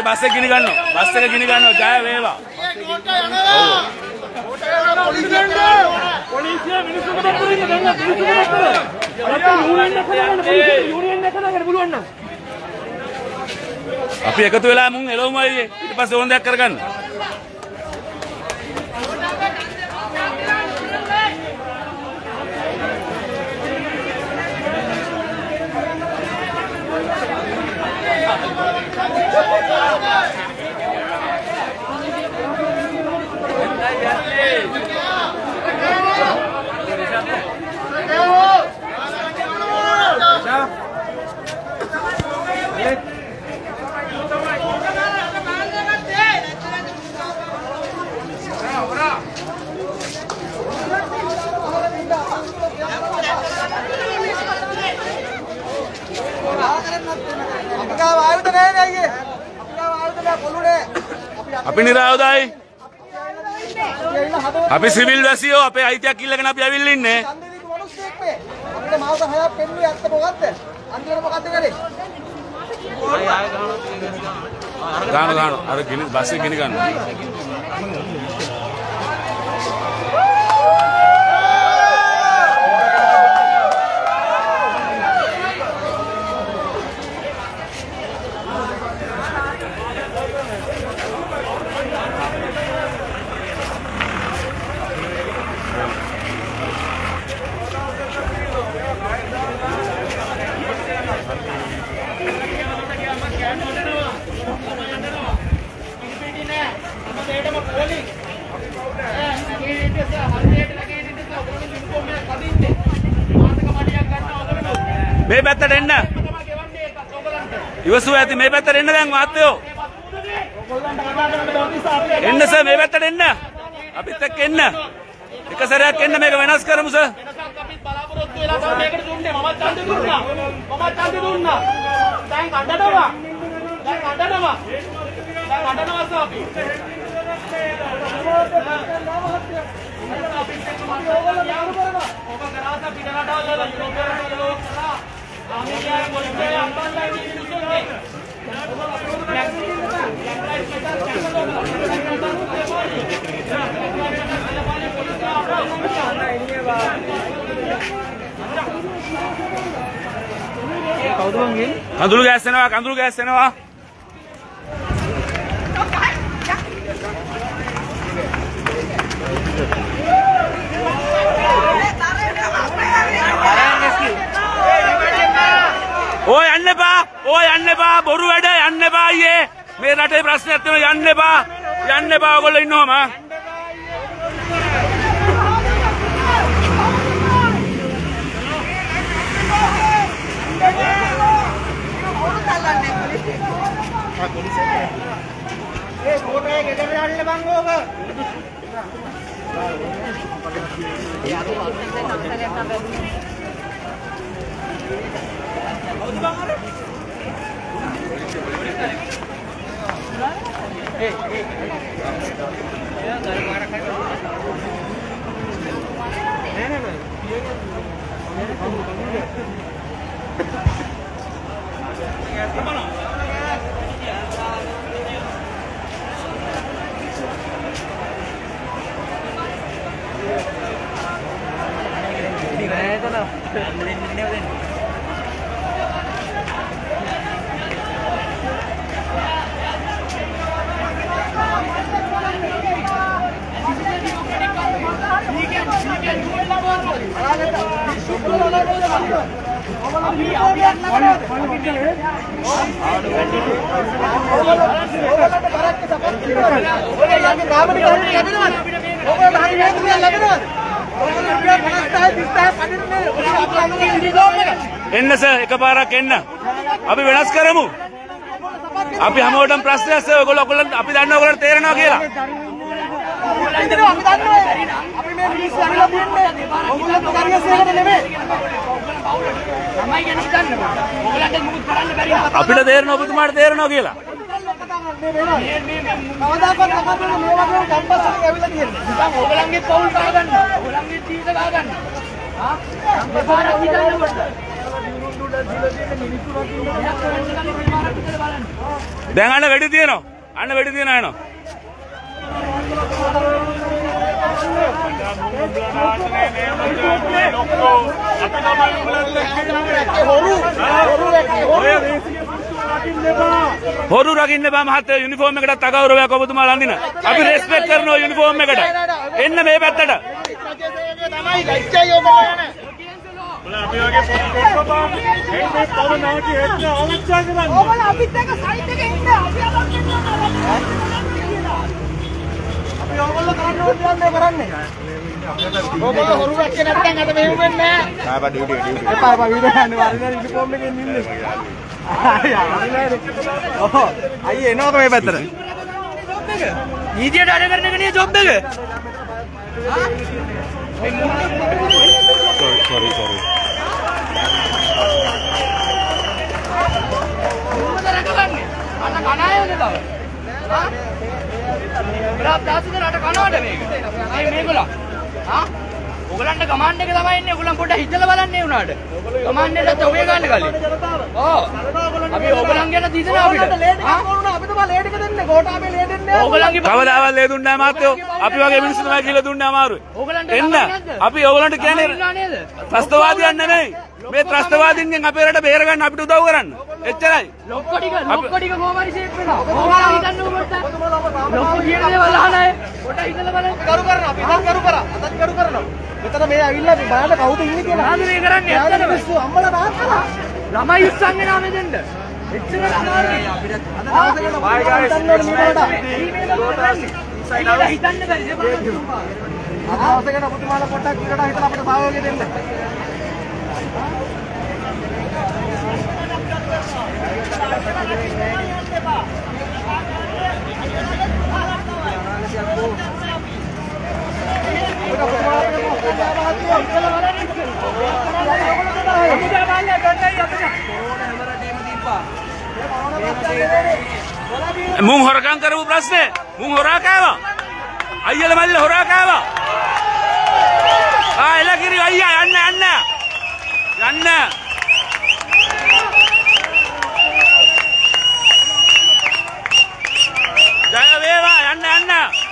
Bus එක ගිනි ගන්නවා. බස් එක ගිනි ගන්නවා. ජය වේවා. පොලිසිය මිනිස්සුන්ට දෙන්න පුළුවන් නම් අපි එකතු වෙලා මුන් එළවමු අයියේ. ඊට පස්සේ ඕන දෙයක් කරගන්න. අපි නිරාවදායි අපි සිවිල් වැසියෝ අපේ අයිතියක් ඉල්ලගෙන අපි ඇවිල්ලා ඉන්නේ අපිට මාස 6ක් පෙන්නුවේ ඇත්ත මොකද්ද අන්තිමට මොකද්ද කරේ ගාන අර ගිනි බස් එක ගිනි ගන්න මේ පැත්තට එන්න ඉවසුව ඇති මේ පැත්තට එන්න දැන් මහත්තයෝ එන්න සර් මේ පැත්තට එන්න අපිත් එක්ක එන්න එක සැරයක් එන්න මේක වෙනස් කරමු සර් අපිත් බලාපොරොත්තු වෙලා තමයි මේකට දුන්නේ මම ඡන්දෙ දුන්නා දැන් අඬනවා සර් අපි කඳුළු ගෑස් එනවා ඕ යන්න එපා බොරු වැඩ යන්න එපා අයියේ මේ රටේ ප්‍රශ්නයක් තියෙනවා යන්න එපා ඔයගොල්ලෝ ඉන්නවම ඒ කෝටේ ගෙදර දාන්න බං ඕක එන්න සර් එකපාරක් එන්න අපි වෙනස් කරමු අපි හැමෝටම ප්‍රශ්නයක් සර් ඔයගොල්ලෝ අපි දන්නවා ඔයගොල්ලන්ට තේරෙනවා කියලා අපි මේ මිනිස්සු අරලා දෙන්නේ ඔයගොල්ලෝ පරිස්සමකට නෙමෙයි තමයි කියන්නේ දන්නවා ඔයගොල්ලන්ට මුකුත් කරන්න බැරි අපිට තේරෙනවා ඔබතුමාට තේරෙනවා කියලා කවදාකවත් අපිට මේ වගේ කැම්පස් එකක් ඇවිල්ලා තියෙන්නේ නිකන් ඔයගොල්ලන්ගේ පවුල් ගහ ගන්න ඔයගොල්ලන්ගේ ජීවිත ගහ ගන්න හා මේ පාරක් හිතන්න පොඩ්ඩක් දැන් අන්න වැඩි තියෙනවා. අන්න වැඩි තියෙනවා එනවා. හොරු රකින්න බෑ මහත්තයා යුනිෆෝම් එකකට තගෞරවයක් ඔබතුමාලා අඳින. අපි රෙස්පෙක්ට් කරනවා යුනිෆෝම් එකට. එන්න මේ පැත්තට. තමයි ලැජ්ජයි ඔයගොල්ලෝ යන. අපි වගේ පොඩි කොට්ටපා මේ පොර නැති හෙන්න ආරක්ෂා කරන්න. ඔයගොල්ලෝ අපිත් එක්ක සයිඩ් එකේ ඉන්න. අපි අලක් වෙනවා. අපි ඔයගොල්ලෝ කරන්න ඕනේ කරන්නේ. ඔයගොල්ලෝ හොරු රැක්කේ නැත්නම් අද මෙහෙම වෙන්නේ නැහැ. ආපා ඩියුටි. එපා වීඩියෝ ගන්න වරිණ යුනිෆෝම් එකෙන් ඉන්නේ. ඔහො අයියේ එනවද මේ පැත්තට? නීතියට අඩ කරන එක නේ ජොබ් එක. sorry මොකද කරන්නේ? අන්න කණායෝනේ බව. හා? බ්‍රාප් දාසිද රට කනවද මේක? අය මේගොල්ලෝ. හා? ඔයගලන්ට කමාන්ඩ් එක තමයි ඉන්නේ. ඔයගලන් පොඩ්ඩක් හිතලා බලන්න ඒ උනාට. කමාන්ඩ් එකට ඔය ගන්න කලින්. ඔව්. අපි ඔයගලන් ගැන දිදෙනවා අපිට. හා? අපි තමයි ලේඩ් එක දෙන්නේ. ගෝඨාභය ලේඩ් දෙන්නේ. ඔයගලන්ගේ කවදාවත් ලේ දුන්නේ නැහැ මාත්‍යෝ. අපි වගේ මිනිස්සු තමයි කියලා දුන්නේ අමාරුයි. එන්න. අපි ඔයගලන්ට කියන්නේ ත්‍රස්තවාදීන් නෙමෙයි. මේ ත්‍රස්තවාදීන්ගෙන් අපේ රට බේර ගන්න අපිට උදව් කරන්න. එච්චරයි. ලොක්කො ටික කොහොම හරි ෂේප් වෙනවා. ඔයාලා හිතන්න ඕකට. ලොක්කො කියන දේවල් අහන අය පොඩ්ඩක් හිතලා බලන්න. කරු කරනවා. අපි දැන් කරු කරා. අතත් කරු කරනවා. මෙතන මේ ඇවිල්ලා බලන්න කවුද ඉන්නේ කියලා. ආද මේ කරන්නේ ඇත්තටම. අම්මලා තාත්තලා. ළමයි උස්සන්නේ නාමෙ දෙන්න. එච්චරට අමාරුයි. Bye guys. හිතන්න බැරි අදවසකට පුතුමාලා පොඩ්ඩක් ඉරට හිතලා අපිට සහයෝගය දෙන්න. මුන් හොරකම් කරපු ප්‍රශ්නේ මුන් හොරා කෑවා. අයියලා මල්ලේ හොරා කෑවා. එලා කිරි අයියා යන්න. ජය වේවා යන්න.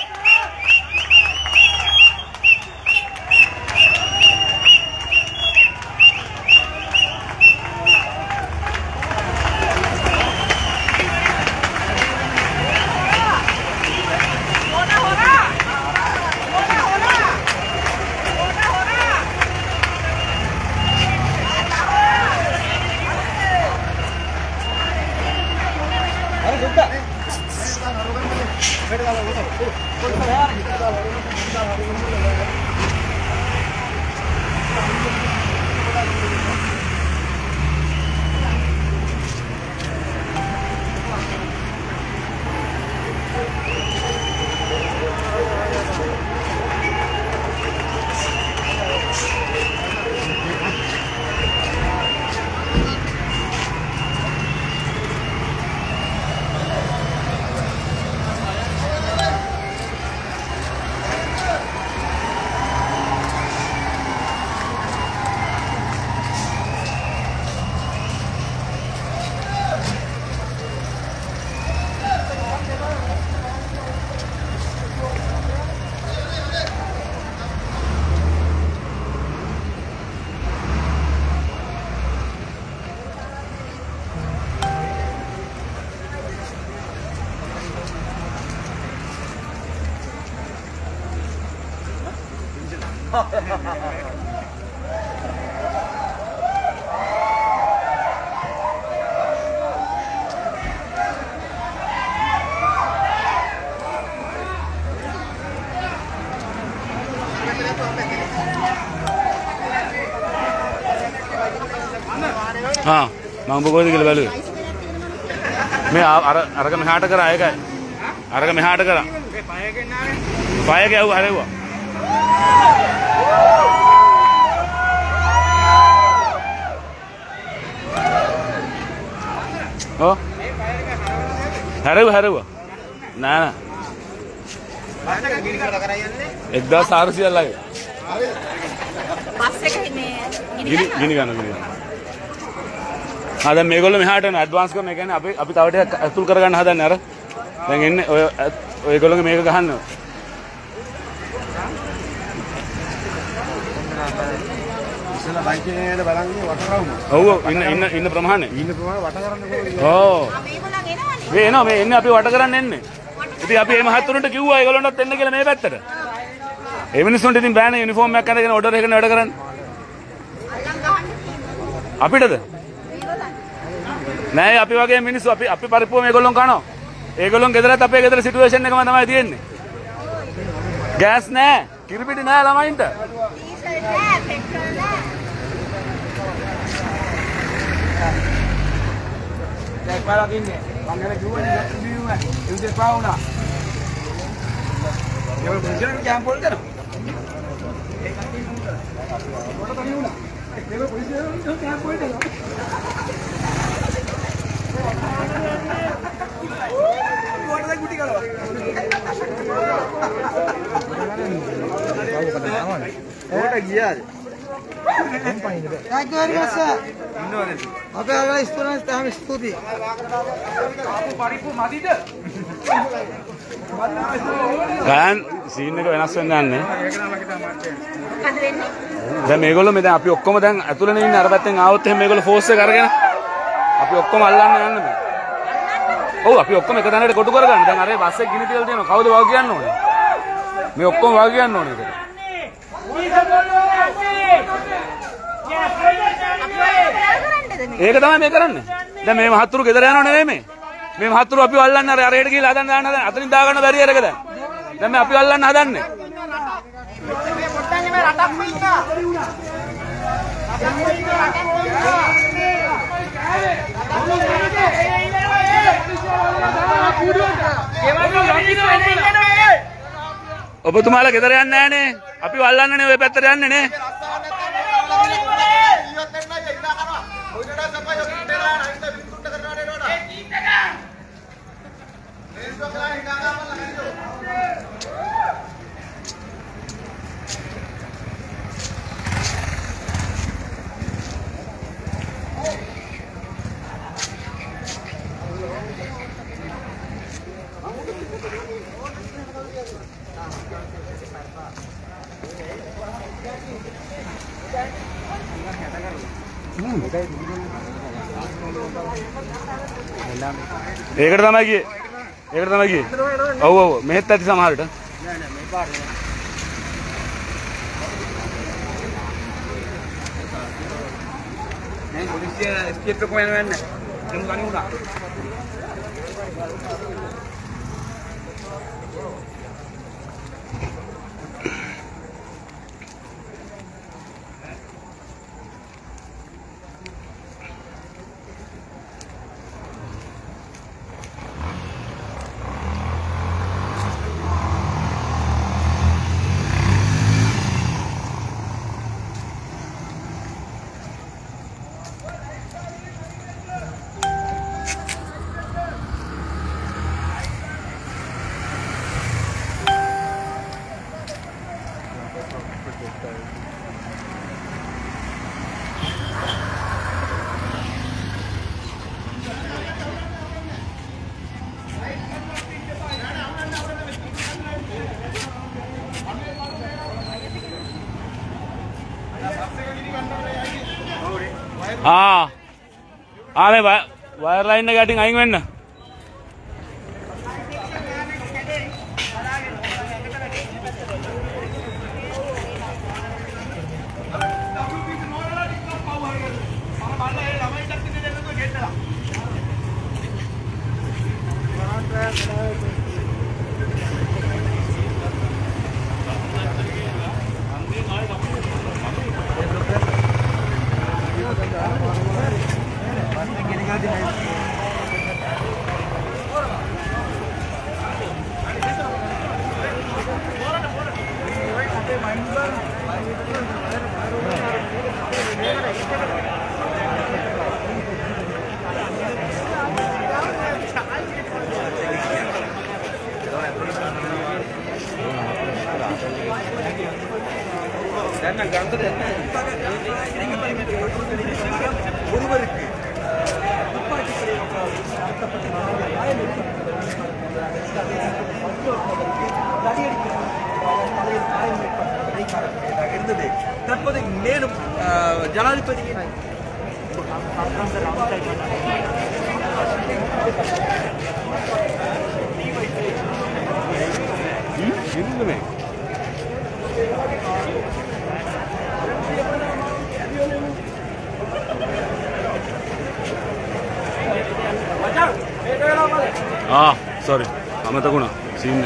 हाँ मांग बोल दिया बैलू मैं अरग में हाट करा आएगा अरग में हाट करा पाया क्या हुआ अरे हुआ ओ हरे हुआ ना एकदा सारसी लगे गिनी गाना ආ දැන් මේගොල්ලෝ මෙහාට යන ඇඩ්වාන්ස් කරන. ඒ කියන්නේ අපි තව ටිකක් අතුල් කරගන්න හදන්නේ අර. දැන් එන්නේ ඔයගොල්ලෝගේ මේක ගහන්න. ඉස්සලා බයිකේ නේද බලන්නේ වට කරවම. ඔව් ඉන්න ප්‍රමාණය. ඉන්න ප්‍රමාණය වට කරන්න කොහොමද? ඔව්. මේගොල්ලන් එනවනේ. මේ එන්නේ අපි වට කරන්න එන්නේ. ඉතින් අපි මේ මහත්තුරුන්ට කිව්වා ඒගොල්ලන්ටත් එන්න කියලා මේ පැත්තට. ඒ මිනිස්සුන්ට ඉතින් බෑනේ යුනිෆෝම් එකක් අරගෙන ඕඩර් එකකට වැඩ කරන්න. අපිටද? නෑ අපි වගේ මිනිස්සු අපි පරිප්පුව මේගොල්ලොන් කනවා. ඒගොල්ලොන් ගෙදරත් අපේ ගෙදර සිටුේෂන් එකම තමයි තියෙන්නේ. ගෑස් නෑ, කිරිපිටි නෑ ළමයින්ට. දැන් පාරක් ඉන්නේ. මං ගැන කිව්වනේ ඉන්නේ. ඉන්නේ පාවුණා. ඒක පුජන කැම්ප් වලට යනවා. මොකට තනි වුණා. ඒක පොලිසිය කැම්ප් වලට යනවා. කොටද කුටි කරලා. ඕට ගියාද? Thank you very much, sir. අපේ අරගෙන ස්ටුඩන්ට්ස් තාම ස්තුතියි. ආපු පරිප්පු මදිද? ගායන් සීන් එක වෙනස් වෙන්න යන්නේ. ඒක නම් මගේ තමයි මාත් මොකද වෙන්නේ? දැන් මේගොල්ලෝ දැන් අපි ඔක්කොම දැන් ඇතුළේ ඉන්නේ අර පැත්තෙන් ආවොත් එහෙනම් මේගොල්ලෝ ෆෝස් එක අරගෙන අපි ඔක්කොම අල්ලන්න යන්න බෑ. ඔව් අපි ඔක්කොම එක තැනකට කොටු කරගන්න. දැන් අර බස් එක ගිනි තියලා තියෙනවා. කවුද වාග් කියන්න ඕනේ? මේ ඔක්කොම වාග් කියන්න ඕනේ ඒකට. ඒක තමයි මේ කරන්නේ. දැන් මේ මහත්තුරු ගෙදර යනව නෙවෙයි මේ. මේ මහත්තුරු අපි අල්ලන්න අර හෙට ගිහලා හදන්න හදන්න අතනින් දා ගන්න බැරි අරක දැන්. දැන් මේ අපි අල්ලන්න හදන්නේ. මේ පොඩ්ඩක් මේ රටක් වෙන්න. ඔබතුමාලා ගෙදර යන්නේ නැහනේ. අපි අල්ලන්නනේ ඔය පැත්තට යන්නේ නේ. ඒකට තමයි ගියේ. ඒකට තමයි ගියේ. ඔව් ඔව් මෙහෙත් ඇති සමහරට. නෑ නෑ මේ පාරේ. නෑ පොලිසිය ස්කේප් එක වෙන වෙන්නේ. එමු ගනි උනා. මේ වයර් ලයින් එක යටින් අයින් වෙන්න. இருந்தது. தற்போது மேலும் ஜனாதிபதியின் இருந்துமே సారీ అమ్మతగుణ సీన్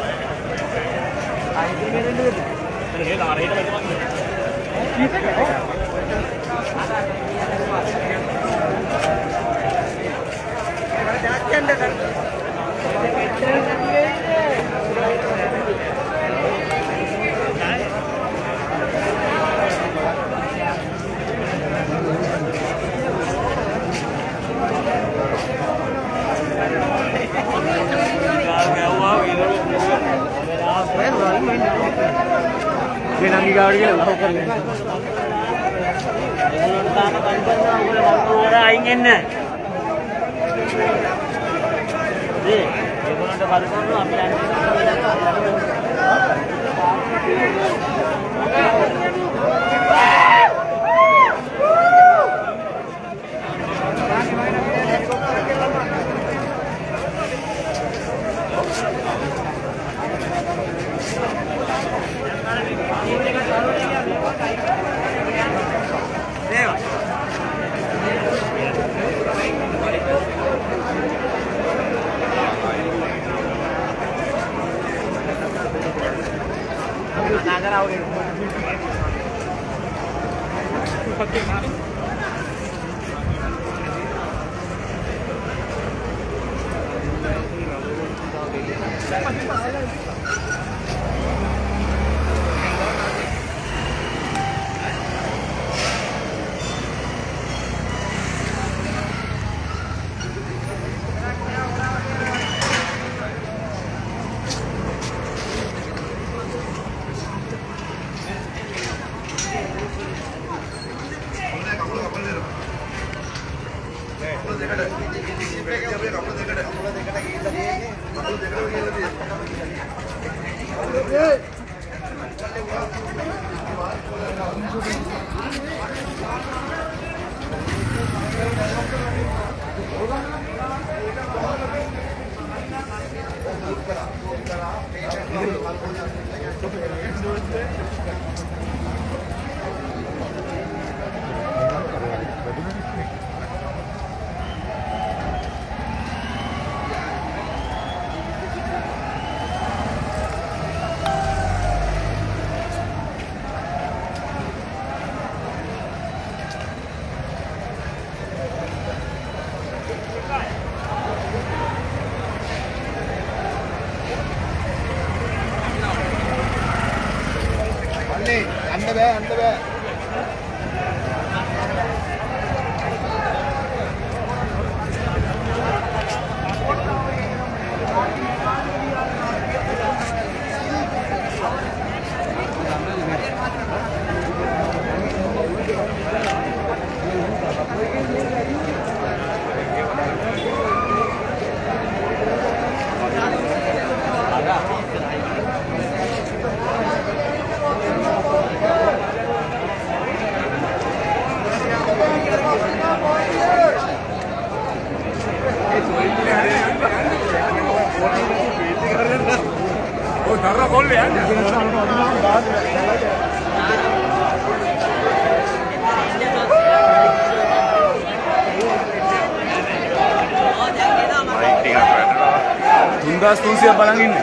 තුන්දාස් 300 බලන් ඉන්නේ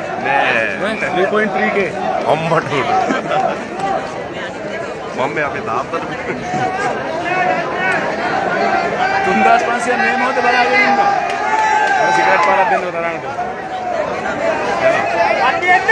නෑ 3.3k අම්මට මම අපේ තාත්තට 3500 මේ මොහොතේ බලාගෙන ඉන්නවා අර සිගරට් පාරක් දෙන්න තරන්නට අඩි එන්න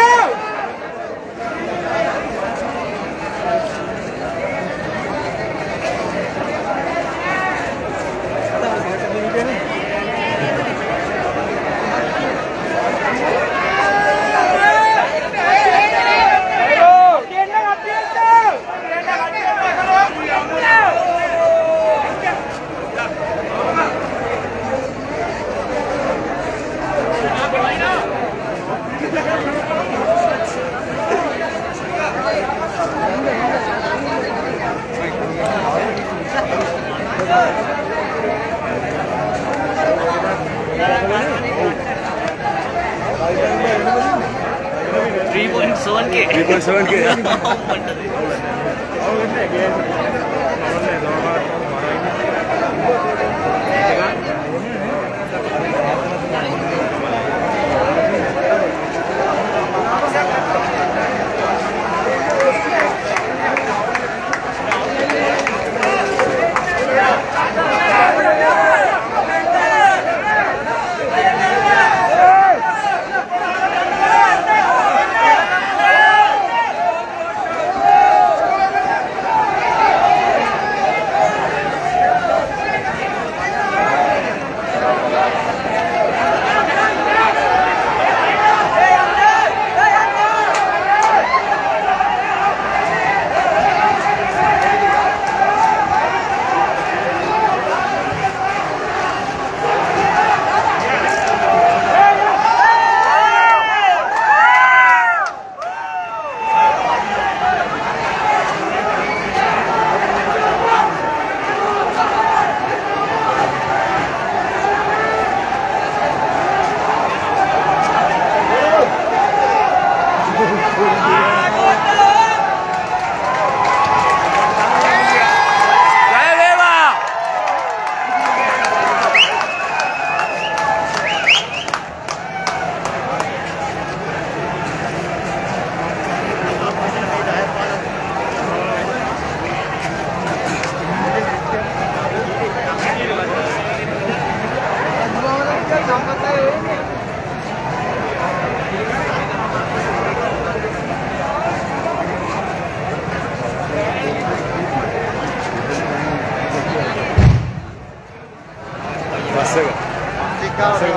Chega.